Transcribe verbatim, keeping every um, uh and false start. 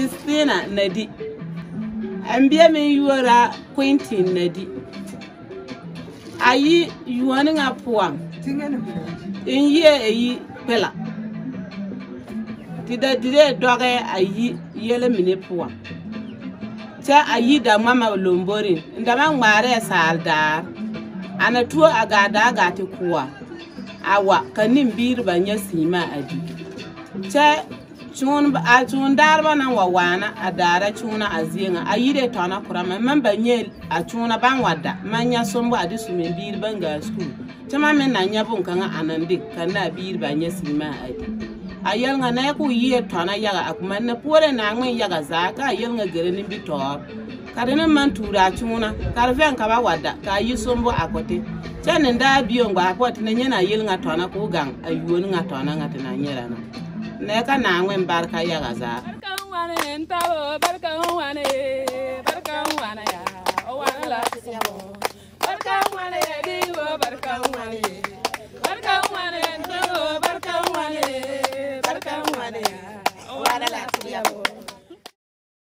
Justina Nadi. Ambia me yuara Quentin Nadi. Ayi yuaning a poem. In ye a Kpillah. Did I did a dog a ye yellow mini poem? Cha ayi da mama lombori. Ndamang mare saldar. And a tour agada gati kuwa. Awa kanim bir banya sima adi. Cha chun a chun darba na wawana adara chuna azinga ayide tona kurama memba nyel a chuna bangwada manya sombo adi sume bir banga school. Chama men na nyabun kanga anandi kana bir banya sima adi. Ayel nga na ku yiye tona yaga akuma na pore na ngwen yaga zaka ayel nga gere ni bitor. Karena man tura chuna karven ka ba wada ka yi sombo akote. Chane nda biyo ngwa apoti na nyena ayel nga tona ku gang ayuon nga tona nga tena nyera na. Neka na ngwen barka yaga za. Barka wane entalo barka wane barka wane ya o wana la barka wane diwo barka wane